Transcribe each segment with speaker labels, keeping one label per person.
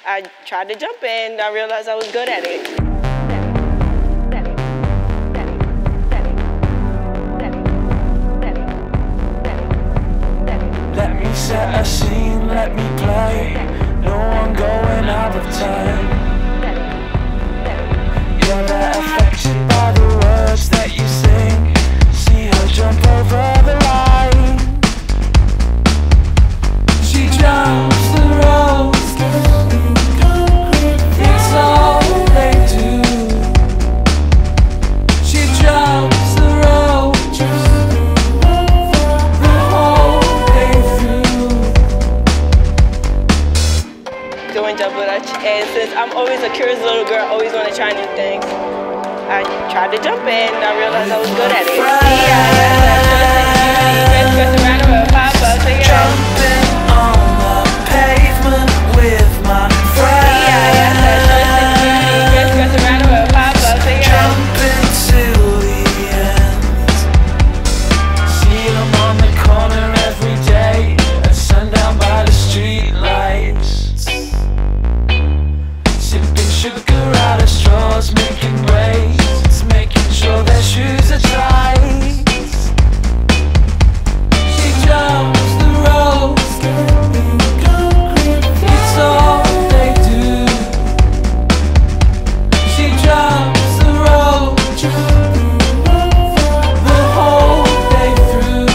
Speaker 1: I tried to jump in, I realized I was good at it.
Speaker 2: Let me set a scene, let me play. No one going out of time. You're that affected by the words that you sing. See her jump over the line. She jumps the rope. It's all they do. She jumps the rope the whole day through.
Speaker 1: Doing double dutch, and since I'm always a curious little girl, always want to try new things, I tried to jump in, I realized I was good at it.
Speaker 2: Jumping on the pavement with my friends. Jumping till the end. See them on the corner every day at sundown by the street lights. Sipping sugar out of straws, making braids, making sure their shoes are tight. She jumps the rope. It's all they do. She jumps the rope the whole day through.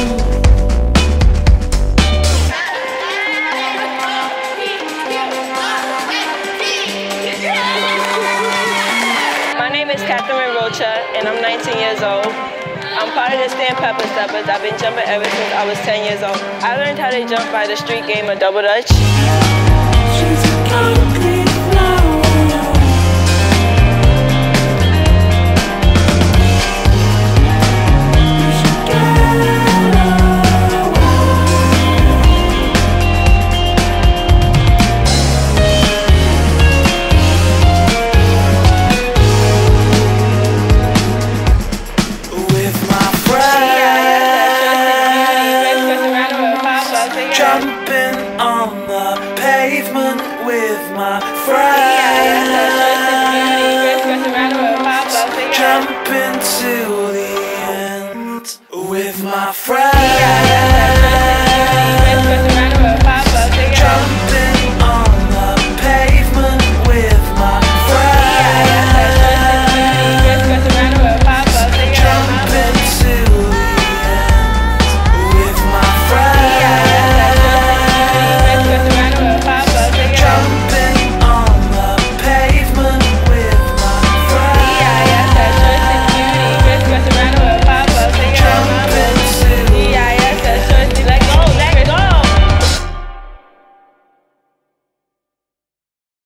Speaker 1: My name is Catherine Rocha, and I'm 19 years old. I'm part of the Stand Pepper Steppers. I've been jumping ever since I was 10 years old. I learned how to jump by the street game of double dutch.
Speaker 2: She's a concrete flower. You should get with my friends. Jumping on the pavement with my friends. Jumping till the end with my friends.